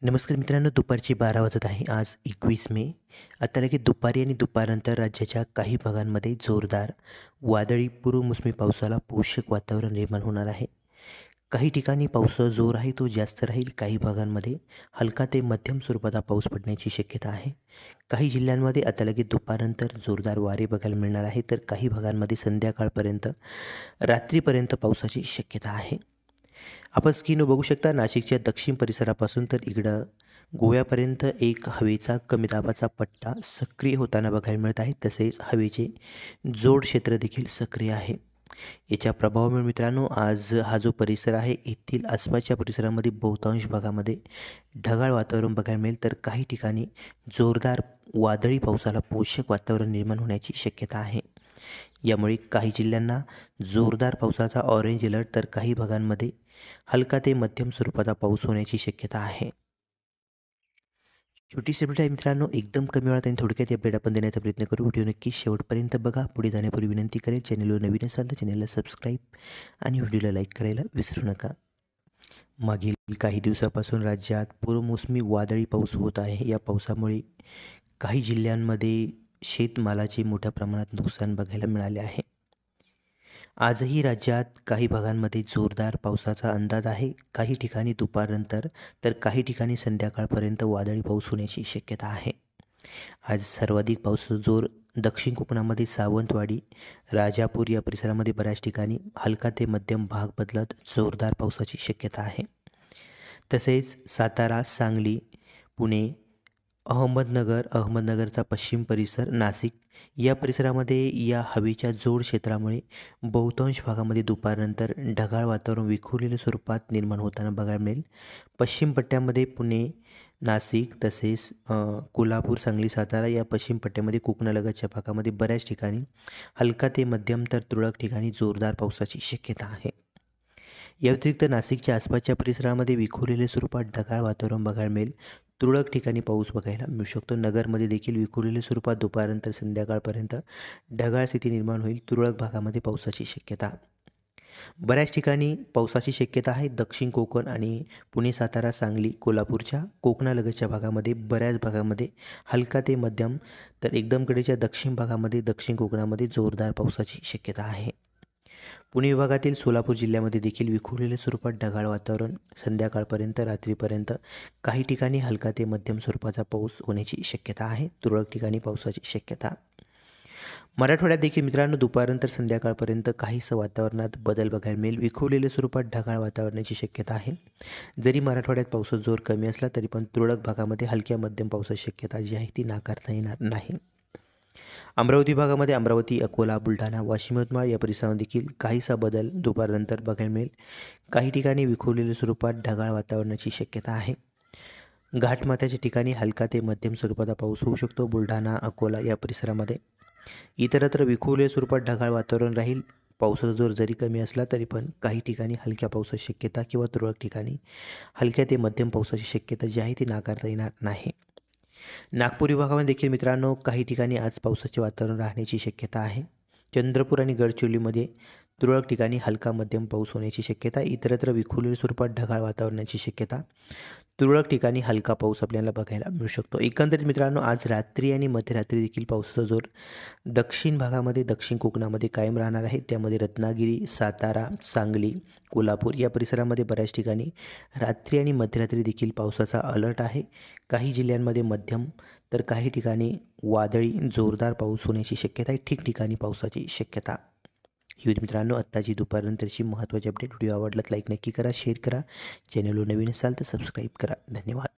नमस्कार मित्रांनो, दुपारचे 12 वाजत आहे. आज 21 मे. आता लगेच दुपारी आणि दुपारनंतर राज्याच्या काही भागांमध्ये जोरदार वादळी पूर्वमोसमी पावसाला पोषक वातावरण निर्माण होणार आहे. काही ठिकाणी पावसाचा जोर आहे तो जास्त राहील. काही भागांमध्ये हलका ते मध्यम स्वरूपाचा पाऊस पडण्याची शक्यता आहे. काही जिल्ह्यांमध्ये आता लगेच दुपारनंतर जोरदार वारे बघायला मिळणार आहे, तर काही भागांमध्ये संध्याकाळपर्यंत रात्रीपर्यंत पावसाची शक्यता आहे. आपण स्क्रीनवर बघू शकता नाशिकच्या दक्षिण परिसरापासून तर इकडं गोव्यापर्यंत एक हवेचा कमी दाबाचा पट्टा सक्रिय होताना बघायला मिळत आहे. तसेच हवेचे जोड क्षेत्र देखील सक्रिय आहे. याच्या प्रभावामुळे मित्रांनो आज हा जो परिसर आहे येथील आसपासच्या परिसरामध्ये बहुतांश भागामध्ये ढगाळ वातावरण बघायला मिळेल, तर काही ठिकाणी जोरदार वादळी पावसाला पोषक वातावरण निर्माण होण्याची शक्यता आहे. यामुळे काही जिल्ह्यांना जोरदार पावसाचा ऑरेंज अलर्ट, तर काही भागांमध्ये हलका ते मध्यम स्वरूपाचा पाऊस होण्याची शक्यता आहे. छोटीशी अपडेट आहे मित्रांनो, एकदम कमी वेळात आणि थोडक्यात अपडेट आपण देण्याचा प्रयत्न करू. व्हिडिओ नक्की शेवटपर्यंत बघा. पुढे जाण्यापूर्वी विनंती करेल, चॅनलवर नवीन असाल तर चॅनलला सबस्क्राईब आणि व्हिडिओला लाईक करायला विसरू नका. मागील काही दिवसापासून राज्यात पूर्वमोसमी वादळी पाऊस होत आहे. या पावसामुळे काही जिल्ह्यांमध्ये शेतमालाचे मोठ्या प्रमाणात नुकसान बघायला मिळाले आहे. आजही राज्यात काही भागांमध्ये जोरदार पावसाचा अंदाज आहे. काही ठिकाणी दुपारनंतर तर काही ठिकाणी संध्याकाळपर्यंत वादळी पाऊस होण्याची शक्यता आहे. आज सर्वाधिक पावसाचा जोर दक्षिण कोकणामध्ये सावंतवाडी, राजापूर या परिसरामध्ये बऱ्याच ठिकाणी हलका ते मध्यम भाग बदलत जोरदार पावसाची शक्यता आहे. तसेच सातारा, सांगली, पुणे, अहमदनगरचा पश्चिम परिसर, नाशिक या परिसरामध्ये या हवेच्या जोड क्षेत्रामुळे बहुतांश भागामध्ये दुपारनंतर ढगाळ वातावरण विखुरलेल्या स्वरूपात निर्माण होताना बघायला मिळेल. पश्चिम पट्ट्यामध्ये पुणे, नाशिक तसेच कोल्हापूर, सांगली, सातारा या पश्चिम पट्ट्यामध्ये कोकणालगतच्या भागामध्ये बऱ्याच ठिकाणी हलका ते मध्यम तर तुरळक ठिकाणी जोरदार पावसाची शक्यता आहे. या व्यतिरिक्त नाशिकच्या आसपासच्या परिसरामध्ये विखुरलेल्या स्वरूपात ढगाळ वातावरण बघायला मिळेल. तुरळक ठिकाणी पाऊस बघायला मिळू शकतो. नगरमध्ये देखील विखुरलेल्या स्वरूपात दुपारनंतर संध्याकाळपर्यंत ढगाळ स्थिती निर्माण होईल. तुरळक भागामध्ये पावसाची शक्यता. बऱ्याच ठिकाणी पावसाची शक्यता आहे. दक्षिण कोकण आणि पुणे, सातारा, सांगली, कोल्हापूरच्या कोकणालगतच्या भागामध्ये बऱ्याच भागामध्ये हलका ते मध्यम तर एकदम कडेच्या दक्षिण भागामध्ये दक्षिण कोकणामध्ये जोरदार पावसाची शक्यता आहे. पुणे विभागातील सोलापूर जिल्ह्यामध्ये देखील विखुरलेल्या स्वरूपात ढगाळ वातावरण संध्याकाळपर्यंत रात्रीपर्यंत काही ठिकाणी हलका ते मध्यम स्वरूपाचा पाऊस होण्याची शक्यता आहे. तुरळक ठिकाणी पावसाची शक्यता. मराठवाड्यात देखील मित्रांनो दुपारनंतर संध्याकाळपर्यंत काहीसं वातावरणात बदल बघायला मिळेल. विखुरलेल्या स्वरूपात ढगाळ वातावरणाची शक्यता आहे. जरी मराठवाड्यात पावसाचा जोर कमी असला तरी पण तुरळक भागामध्ये हलक्या मध्यम पावसाची शक्यता जी आहे ती नाकारता येणार नाही. अमरावती भागामध्ये अमरावती, अकोला, बुलढाणा, वाशिम, यवतमाळ या परिसरामध्ये देखील काहीसा बदल दुपारनंतर बघायला मिळेल. काही ठिकाणी विखुरलेल्या स्वरूपात ढगाळ वातावरणाची शक्यता आहे. घाटमाथ्याच्या ठिकाणी हलका ते मध्यम स्वरूपाचा पाऊस होऊ शकतो. बुलढाणा, अकोला या परिसरामध्ये इतरत्र विखुरलेल्या स्वरूपात ढगाळ वातावरण राहील. पावसाचा जोर जरी कमी असला तरी पण काही ठिकाणी हलक्या पावसाची शक्यता किंवा तुरळक ठिकाणी हलक्या ते मध्यम पावसाची शक्यता जी आहे ती नाकारता येणार नाही. नागपूर विभागामध्ये देखील मित्रांनो काही ठिकाणी आज पावसाचे वातावरण राहण्याची शक्यता आहे. चंद्रपूर आणि गडचिरोलीमध्ये तुरळक ठिकाणी हलका मध्यम पाऊस होण्याची शक्यता. इतरत्र विखुरलेल्या स्वरूपात ढगाळ वातावरणाची शक्यता. तुरळक ठिकाणी हलका पाऊस आपल्याला बघायला मिळू शकतो. एकंदरीत मित्रांनो आज रात्री आणि मध्यरात्री देखील पावसाचा जोर दक्षिण भागामध्ये दक्षिण कोकणामध्ये कायम राहणार आहे. त्यामध्ये रत्नागिरी, सातारा, सांगली, कोल्हापूर या परिसरामध्ये बऱ्याच ठिकाणी रात्री आणि मध्यरात्री देखील पावसाचा अलर्ट आहे. काही जिल्ह्यांमध्ये मध्यम तर काही ठिकाणी वादळी जोरदार पाऊस होण्याची शक्यता आहे. ठिकठिकाणी पावसाची शक्यता. ही होती मित्रांनो आत्ताची दुपारनंतरची महत्त्वाची अपडेट. व्हिडिओ आवडला तर लाईक नक्की करा, शेअर करा. चॅनलवर नवीन असाल तर सबस्क्राईब करा. धन्यवाद.